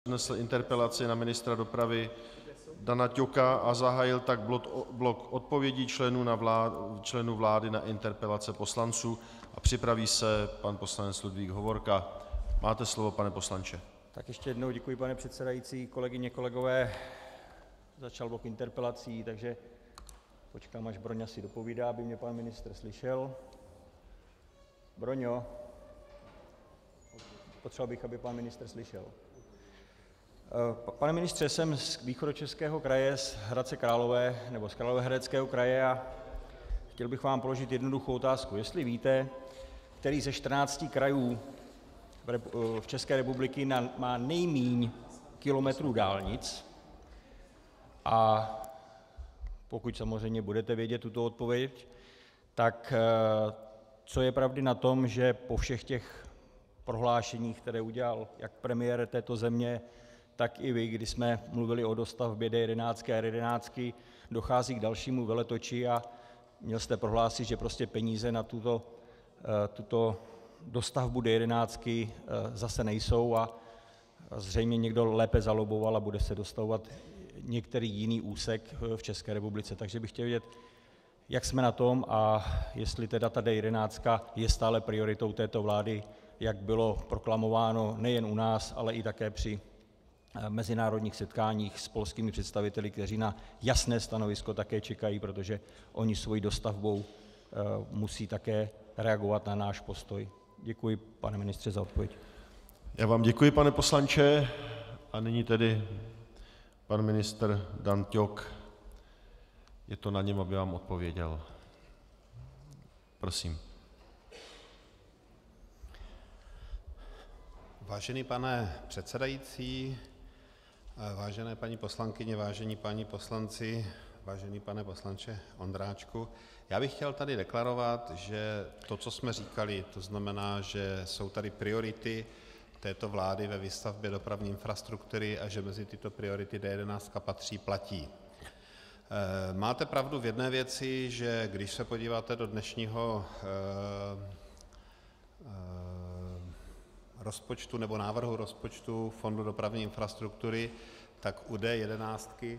Přednesl interpelaci na ministra dopravy Dana Ťoka a zahájil tak blok odpovědí členů vlády na interpelace poslanců a připraví se pan poslanec Ludvík Hovorka. Máte slovo, pane poslanče. Tak ještě jednou děkuji, pane předsedající, kolegyně, kolegové. Začal blok interpelací, takže počkám, až Broňa si dopovídá, aby mě pan ministr slyšel. Broňo, potřeboval bych, aby pan ministr slyšel. Pane ministře, jsem z Východočeského kraje, z Hradce Králové, nebo z Královéhradeckého kraje a chtěl bych vám položit jednoduchou otázku. Jestli víte, který ze 14 krajů v České republiky má nejméně kilometrů dálnic, a pokud samozřejmě budete vědět tuto odpověď, tak co je pravdy na tom, že po všech těch prohlášeních, které udělal jak premiér této země, tak i vy, kdy jsme mluvili o dostavbě D11 a R11, dochází k dalšímu veletoči a měl jste prohlásit, že prostě peníze na tuto dostavbu D11 zase nejsou a zřejmě někdo lépe zalobboval a bude se dostavovat některý jiný úsek v České republice. Takže bych chtěl vědět, jak jsme na tom a jestli teda ta D11 je stále prioritou této vlády, jak bylo proklamováno nejen u nás, ale i také při mezinárodních setkáních s polskými představiteli, kteří na jasné stanovisko také čekají, protože oni svou dostavbou musí také reagovat na náš postoj. Děkuji, pane ministře, za odpověď. Já vám děkuji, pane poslanče, a nyní tedy pan ministr Dan Ťok. Je to na něm, aby vám odpověděl. Prosím. Vážený pane předsedající, vážené paní poslankyně, vážení páni poslanci, vážený pane poslanče Ondráčku, já bych chtěl tady deklarovat, že to, co jsme říkali, to znamená, že jsou tady priority této vlády ve výstavbě dopravní infrastruktury a že mezi tyto priority D11 patří, platí. Máte pravdu v jedné věci, že když se podíváte do dnešního rozpočtu nebo návrhu rozpočtu Fondu dopravní infrastruktury, tak u D11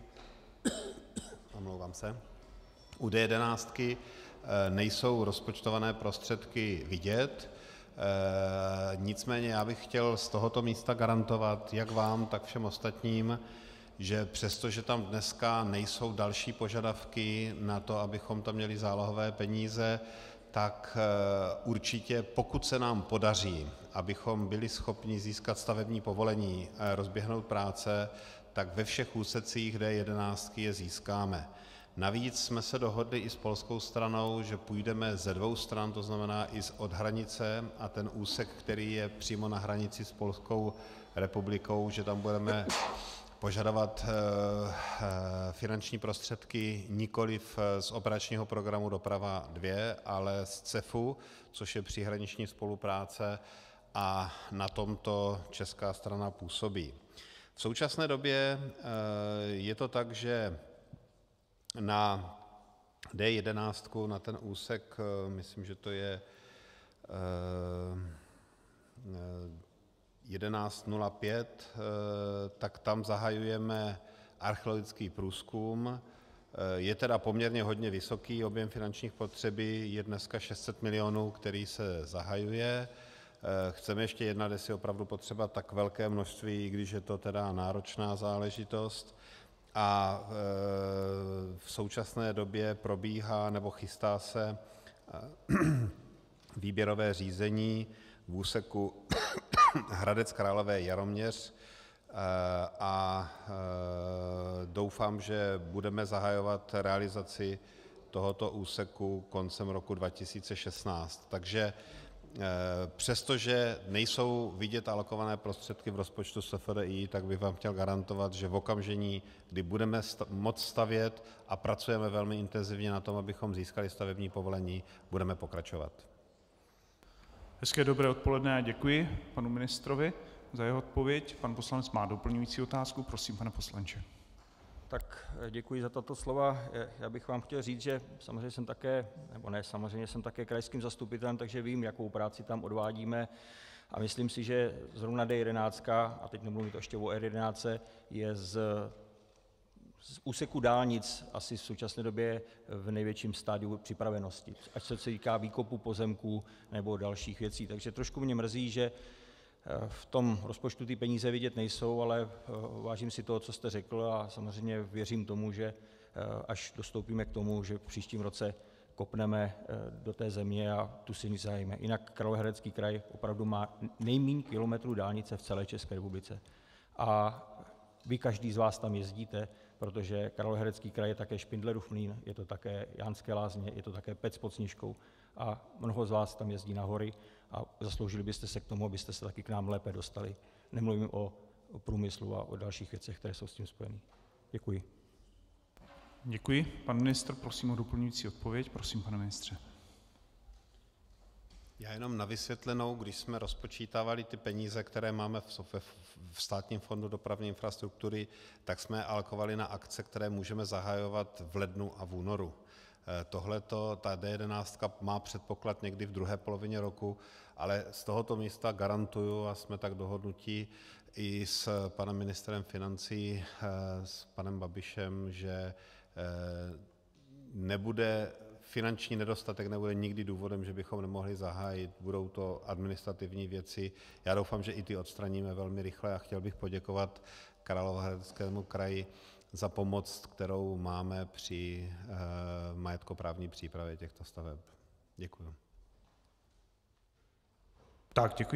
nejsou rozpočtované prostředky vidět. Nicméně já bych chtěl z tohoto místa garantovat jak vám, tak všem ostatním, že přestože tam dneska nejsou další požadavky na to, abychom tam měli zálohové peníze, tak určitě pokud se nám podaří, abychom byli schopni získat stavební povolení, rozběhnout práce, tak ve všech úsecích D11 je získáme. Navíc jsme se dohodli i s polskou stranou, že půjdeme ze dvou stran, to znamená i od hranice, a ten úsek, který je přímo na hranici s Polskou republikou, že tam budeme požadovat finanční prostředky nikoliv z operačního programu Doprava 2, ale z CEFu, což je příhraniční spolupráce, a na tomto česká strana působí. V současné době je to tak, že na D11, na ten úsek, myslím, že to je 1105, tak tam zahajujeme archeologický průzkum. Je teda poměrně hodně vysoký objem finančních potřeby, je dneska 600 milionů, který se zahajuje. Chceme ještě jednat, jestli opravdu potřeba tak velké množství, i když je to teda náročná záležitost. A v současné době probíhá nebo chystá se výběrové řízení v úseku Hradec Králové Jaroměř a doufám, že budeme zahajovat realizaci tohoto úseku koncem roku 2016. Takže přestože nejsou vidět alokované prostředky v rozpočtu SFDI, tak bych vám chtěl garantovat, že v okamžiku, kdy budeme moct stavět a pracujeme velmi intenzivně na tom, abychom získali stavební povolení, budeme pokračovat. Hezké dobré odpoledne a děkuji panu ministrovi za jeho odpověď. Pan poslanec má doplňující otázku. Prosím, pane poslanče. Tak děkuji za tato slova. Já bych vám chtěl říct, že samozřejmě jsem také, nebo ne, samozřejmě jsem také krajským zastupitelem, takže vím, jakou práci tam odvádíme. A myslím si, že zrovna D11, a teď nemluvím ještě o R11, je z úseku dálnic asi v současné době v největším stádiu připravenosti, ať se týká výkopu pozemků nebo dalších věcí. Takže trošku mě mrzí, že v tom rozpočtu ty peníze vidět nejsou, ale vážím si toho, co jste řekl, a samozřejmě věřím tomu, že až dostoupíme k tomu, že v příštím roce kopneme do té země a tu silnici zahájíme. Jinak Královéhradecký kraj opravdu má nejméně kilometrů dálnice v celé České republice. A vy každý z vás tam jezdíte, protože Královéhradecký kraj je také Špindlerův Mlýn, je to také Jánské Lázně, je to také Pec pod Sněžkou a mnoho z vás tam jezdí na hory a zasloužili byste se k tomu, abyste se taky k nám lépe dostali. Nemluvím o průmyslu a o dalších věcech, které jsou s tím spojeny. Děkuji. Děkuji. Pan ministr, prosím o doplňující odpověď. Prosím, pane ministře. Já jenom na vysvětlenou, když jsme rozpočítávali ty peníze, které máme v Státním fondu dopravní infrastruktury, tak jsme alokovali na akce, které můžeme zahajovat v lednu a v únoru. Tohleto, ta D11 má předpoklad někdy v druhé polovině roku, ale z tohoto místa garantuju, a jsme tak dohodnutí i s panem ministrem financí, s panem Babišem, že nebude finanční nedostatek, nebude nikdy důvodem, že bychom nemohli zahájit. Budou to administrativní věci. Já doufám, že i ty odstraníme velmi rychle, a chtěl bych poděkovat Královéhradeckému kraji za pomoc, kterou máme při majetkoprávní přípravě těchto staveb. Děkuji. Tak, děkuji.